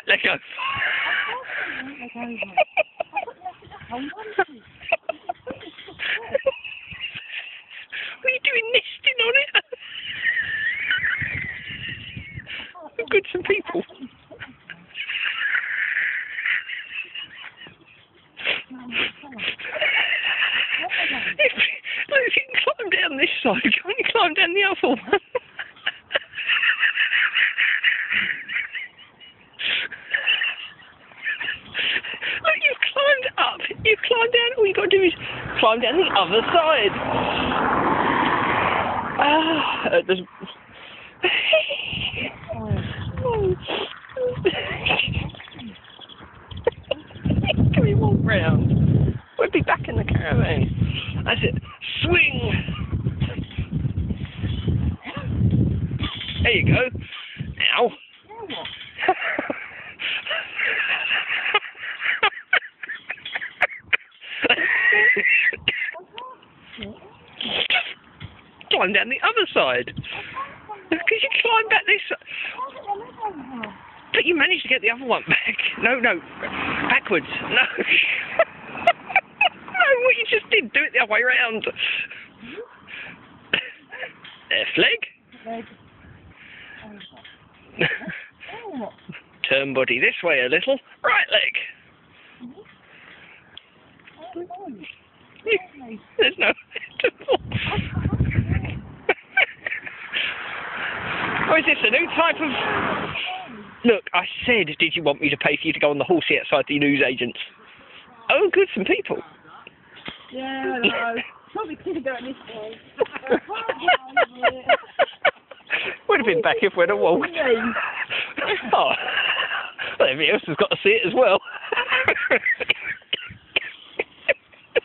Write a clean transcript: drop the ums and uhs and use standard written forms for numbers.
let go. What are you doing, nesting on it? We're good some people. Look, if you can climb down this side, can't you climb down the other one? Look, you've climbed up, you've climbed down, all you've got to do is climb down the other side. Can we walk round? We'll be back in the caravan. That's it. Swing! There you go. Now. Climb down the other side. Because you climb back this side. But you managed to get the other one back. No. Backwards. No. No, what you just did. Do it the other way around. Left leg. Turn body this way a little. Right leg. There's no... Oh, is this a new type of... Look, I said, did you want me to pay for you to go on the horsey outside the newsagents? Oh, good, some people. Yeah, no. Probably could have done this way. Would have been back if we'd have walked. Oh, well, everybody else has got to see it as well.